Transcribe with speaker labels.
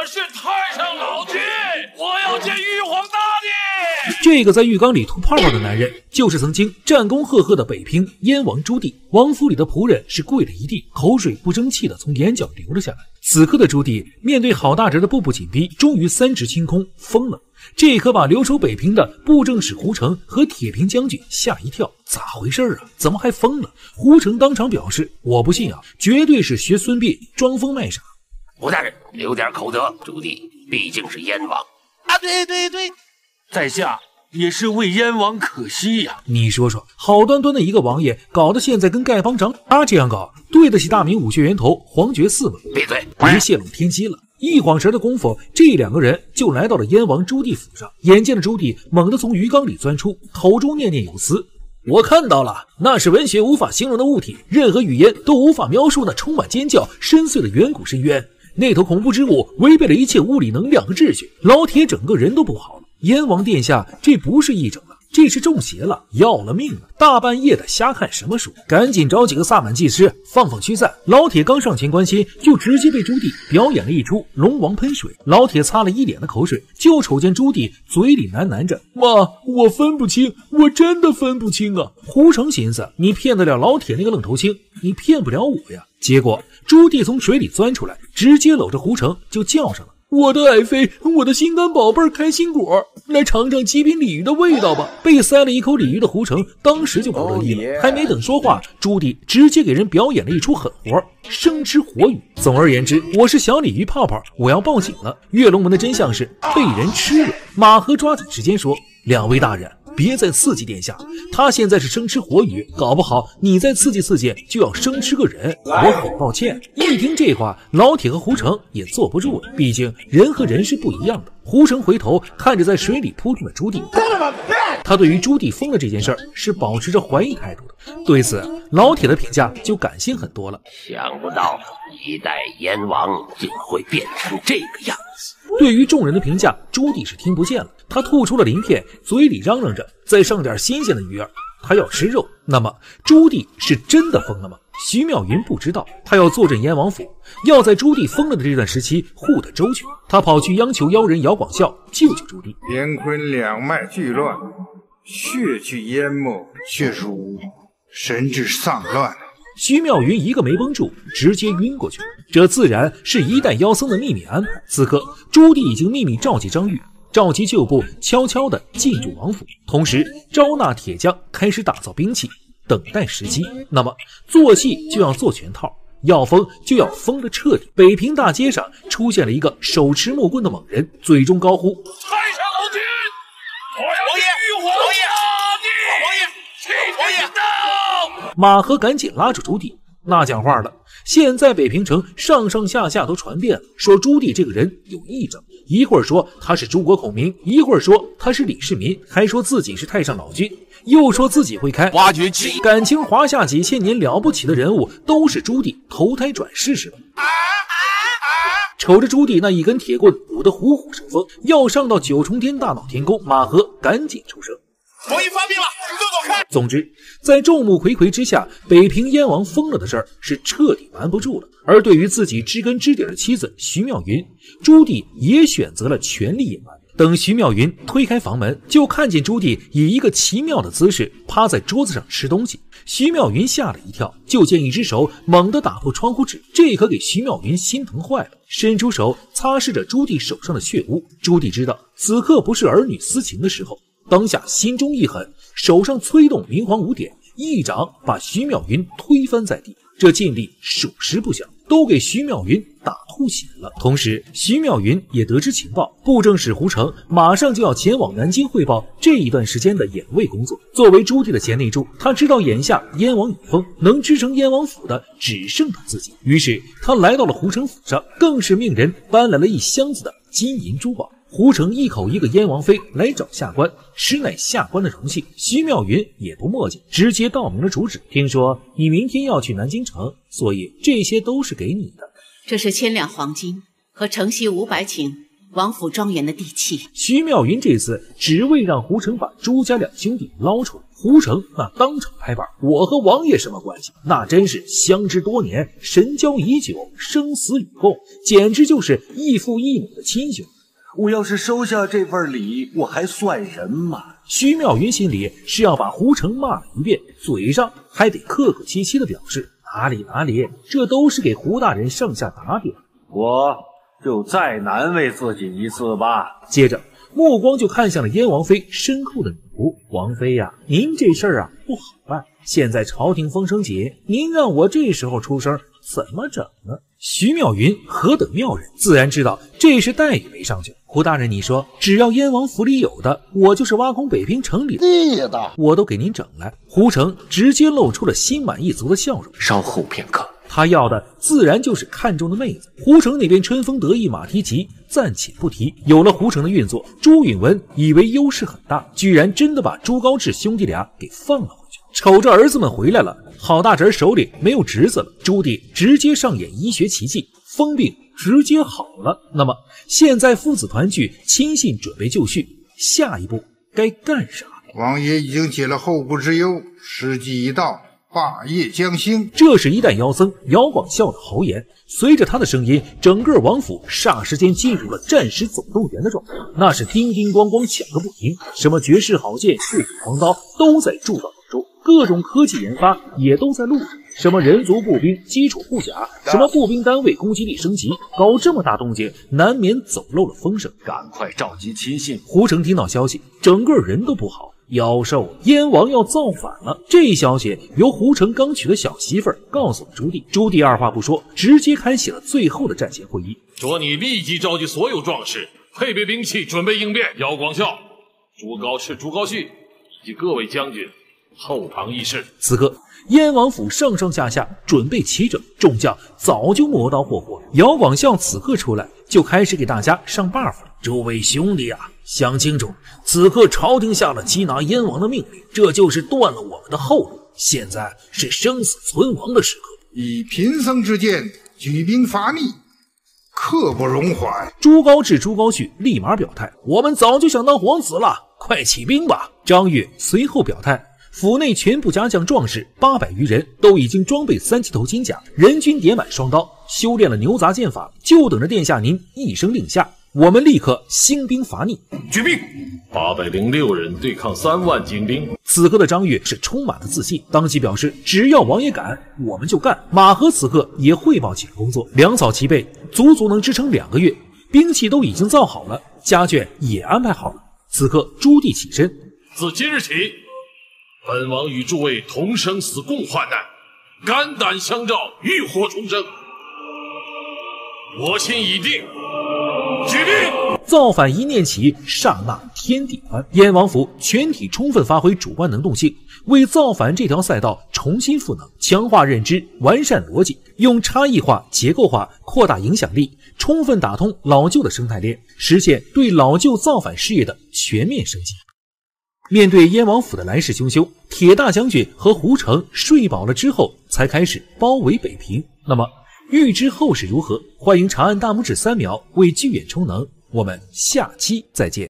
Speaker 1: 是太上老君，我要见玉皇大帝。
Speaker 2: 这个在浴缸里吐泡泡的男人，就是曾经战功赫赫的北平燕王朱棣。王府里的仆人是跪了一地，口水不争气的从眼角流了下来。此刻的朱棣面对好大侄的步步紧逼，终于三尺清空，疯了。这可把留守北平的布政使胡成和铁平将军吓一跳，咋回事啊？怎么还疯了？胡成当场表示：“我不信啊，绝对是学孙膑装疯卖傻。”
Speaker 3: 胡大人留点口德，朱棣毕竟是燕王
Speaker 1: 啊！对，在下也是为燕王可惜呀。
Speaker 2: 你说说，好端端的一个王爷，搞得现在跟丐帮长他这样搞，对得起大明武学源头黄觉寺吗？
Speaker 3: 闭嘴！
Speaker 2: 别泄露天机了。一晃神的功夫，这两个人就来到了燕王朱棣府上。眼见着朱棣猛地从鱼缸里钻出，口中念念有词：“我看到了，那是文学无法形容的物体，任何语言都无法描述那充满尖叫、深邃的远古深渊。那头恐怖之物违背了一切物理能量和秩序，老铁整个人都不好了。燕王殿下，这不是癔症了，这是中邪了，要了命了！大半夜的瞎看什么书？赶紧找几个萨满技师放放驱散。”老铁刚上前关心，就直接被朱棣表演了一出龙王喷水。老铁擦了一脸的口水，就瞅见朱棣嘴里喃喃着：“妈，我分不清，我真的分不清啊！”胡成寻思，你骗得了老铁那个愣头青，你骗不了我呀。结果朱棣从水里钻出来，直接搂着胡成就叫上了：“我的爱妃，我的心肝宝贝儿开心果，来尝尝极品鲤鱼的味道吧！”被塞了一口鲤鱼的胡成当时就不乐意了，还没等说话，朱棣直接给人表演了一出狠活，生吃活鱼。总而言之，我是小鲤鱼泡泡，我要报警了。跃龙门的真相是被人吃了。马和抓紧时间说：“两位大人，别再刺激殿下，他现在是生吃活鱼，搞不好你再刺激刺激就要生吃个人，我很抱歉。”一听这话，老铁和胡成也坐不住了，毕竟人和人是不一样的。胡成回头看着在水里扑腾的朱棣，他对于朱棣疯了这件事是保持着怀疑态度的。对此，老铁的评价就感性很多了。
Speaker 3: 想不到一代燕王竟会变成这个样子。
Speaker 2: 对于众人的评价，朱棣是听不见了，他吐出了鳞片，嘴里嚷嚷着再上点新鲜的鱼儿，他要吃肉。那么朱棣是真的疯了吗？徐妙云不知道，他要坐镇燕王府，要在朱棣疯了的这段时期护得周全。他跑去央求妖人姚广孝救救朱棣。
Speaker 4: 乾坤两脉俱乱，血气淹没，血如神志丧乱。
Speaker 2: 徐妙云一个没绷住，直接晕过去了。这自然是一代妖僧的秘密安排。此刻朱棣已经秘密召集张玉，召集旧部悄悄地进驻王府，同时招纳铁匠，开始打造兵器，等待时机。那么做戏就要做全套，要疯就要疯得彻底。北平大街上出现了一个手持木棍的猛人，嘴中高呼：“
Speaker 1: 太上老君，我要见玉皇大帝！王爷，请王爷到！”
Speaker 2: 马和赶紧拉住朱棣，那讲话了。现在北平城上上下下都传遍了，说朱棣这个人有癔症，一会儿说他是诸葛孔明，一会儿说他是李世民，还说自己是太上老君，又说自己会开挖掘机。感情华夏几千年了不起的人物都是朱棣投胎转世是吧？瞅着朱棣那一根铁棍舞得虎虎生风，要上到九重天大闹天宫，马和赶紧出声：“
Speaker 1: 我已发兵了，你都走开！”
Speaker 2: 总之，在众目睽睽之下，北平燕王疯了的事儿是彻底瞒不住了。而对于自己知根知底的妻子徐妙云，朱棣也选择了全力隐瞒。等徐妙云推开房门，就看见朱棣以一个奇妙的姿势趴在桌子上吃东西。徐妙云吓了一跳，就见一只手猛地打破窗户纸，这可给徐妙云心疼坏了，伸出手擦拭着朱棣手上的血污。朱棣知道此刻不是儿女私情的时候，当下心中一狠，手上催动明皇五典，一掌把徐妙云推翻在地。这劲力属实不小，都给徐妙云打吐血了。同时，徐妙云也得知情报，布政使胡成马上就要前往南京汇报这一段时间的演卫工作。作为朱棣的贤内助，他知道眼下燕王已疯，能支撑燕王府的只剩他自己。于是他来到了胡成府上，更是命人搬来了一箱子的金银珠宝。胡成一口一个燕王妃来找下官，实乃下官的荣幸。徐妙云也不墨迹，直接道明了主旨。听说你明天要去南京城，所以这些都是给你的。
Speaker 5: 这是1000两黄金和承袭500顷王府庄园的地契。
Speaker 2: 徐妙云这次只为让胡成把朱家两兄弟捞出来，胡成那当场拍板：“我和王爷什么关系？那真是相知多年，神交已久，生死与共，简直就是异父异母的亲兄。
Speaker 6: 我要是收下这份礼，我还算什么？”
Speaker 2: 徐妙云心里是要把胡成骂了一遍，嘴上还得客客气气的表示：“哪里，这都是给胡大人上下打点。”
Speaker 6: 我就再难为自己一次吧。
Speaker 2: 接着目光就看向了燕王妃身后的女仆：“王妃呀，您这事儿啊不好办，现在朝廷风声紧，您让我这时候出声，怎么整呢？”徐妙云何等妙人，自然知道这是待遇没上去。胡大人，你说只要燕王府里有的，我就是挖空北平城里的，我都给您整来。胡成直接露出了心满意足的笑容。
Speaker 3: 稍后片刻，
Speaker 2: 他要的自然就是看中的妹子。胡成那边春风得意马蹄疾，暂且不提。有了胡成的运作，朱允文以为优势很大，居然真的把朱高炽兄弟俩给放了回去。瞅着儿子们回来了，郝大侄手里没有侄子了，朱棣直接上演医学奇迹，疯病直接好了。那么现在父子团聚，亲信准备就绪，下一步该干啥？
Speaker 4: 王爷已经解了后顾之忧，时机一到，霸业将兴。
Speaker 2: 这是一代妖僧姚广孝的豪言，随着他的声音，整个王府霎时间进入了战时总动员的状态，那是叮叮咣咣响个不停，什么绝世好剑、血骨狂刀都在铸造当中，各种科技研发也都在路上，什么人族步兵、基础护甲，什么步兵单位攻击力升级，搞这么大动静，难免走漏了风声。
Speaker 6: 赶快召集亲信！
Speaker 2: 胡成听到消息，整个人都不好。妖兽，燕王要造反了！这消息由胡成刚娶的小媳妇儿告诉了朱棣。朱棣二话不说，直接开启了最后的战前会议。
Speaker 1: 着你立即召集所有壮士，配备兵器，准备应变。姚广孝、朱高炽、朱高煦以及各位将军后堂议事。
Speaker 2: 此刻燕王府上上下下准备齐整，众将早就磨刀霍霍。姚广孝此刻出来，就开始给大家上 buff 了。诸位兄弟啊，想清楚，此刻朝廷下了缉拿燕王的命令，这就是断了我们的后路，现在是生死存亡的时刻。
Speaker 4: 以贫僧之见，举兵伐逆，刻不容缓。
Speaker 2: 朱高炽、朱高煦立马表态：“我们早就想当皇子了，快起兵吧！”张悦随后表态：“府内全部家将壮士800余人，都已经装备3级头金甲，人均点满双刀，修炼了牛杂剑法，就等着殿下您一声令下，我们立刻兴兵伐逆。”
Speaker 1: 举兵！806人对抗3万精兵。
Speaker 2: 此刻的张悦是充满了自信，当即表示：“只要王爷敢，我们就干。”马和此刻也汇报起了工作，粮草齐备，足足能支撑2个月，兵器都已经造好了，家眷也安排好了。此刻朱棣起身：“
Speaker 1: 自今日起，本王与诸位同生死共患难，肝胆相照，浴火重生。我心已定，举兵！”
Speaker 2: 造反一念起，刹那天地宽。燕王府全体充分发挥主观能动性，为造反这条赛道重新赋能，强化认知，完善逻辑，用差异化、结构化扩大影响力，充分打通老旧的生态链，实现对老旧造反事业的全面升级。面对燕王府的来势汹汹，铁大将军和胡成睡饱了之后，才开始包围北平。那么预知后事如何，欢迎长按大拇指3秒为剧演充能。我们下期再见。